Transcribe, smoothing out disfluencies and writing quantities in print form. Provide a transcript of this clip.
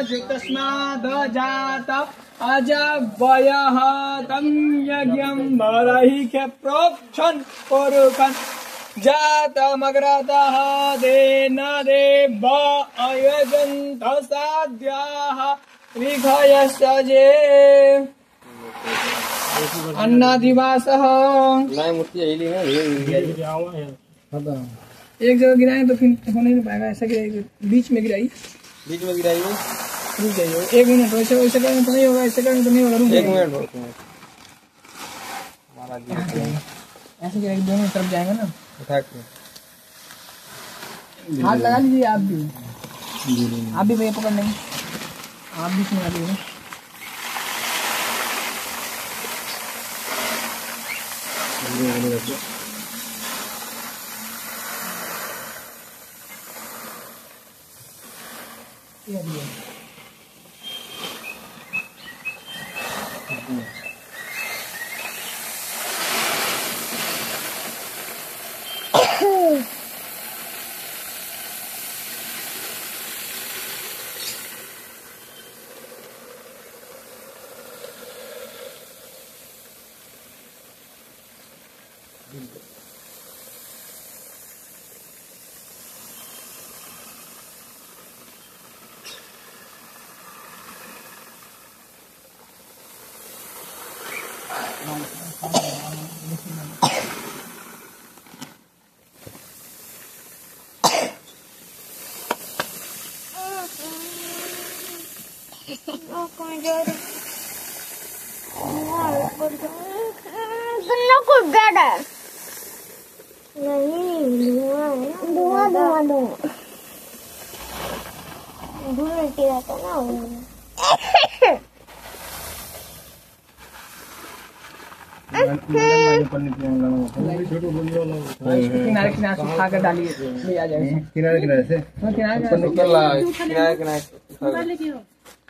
तस्माद् जात अजवयः तं यज्ञं बर्हिः प्रोक्षन् पुरुषन् जातमग्रतः तेन देव अयजन्त साध्याः ऋषयस्तजे अन्नादिवासः। एक जगह गिराएं तो फिर हो नहीं पाएगा, ऐसा गिराई बीच में गिराई रुक जाइए 1 मिनट। वैसे वैसे करने तो नहीं होगा, ऐसे करने तो नहीं होगा, रुक 1 मिनट ऐसे गिराई दोनों तरफ जाएगा ना। उठा के हाथ लगा लीजिए आप भी भैया पकड़ नहीं, आप भी सुना लीजिए। किनारे किनारे सुखा कर डालिए, आ जाएगा। किनारे किनारे से किनारे किनारे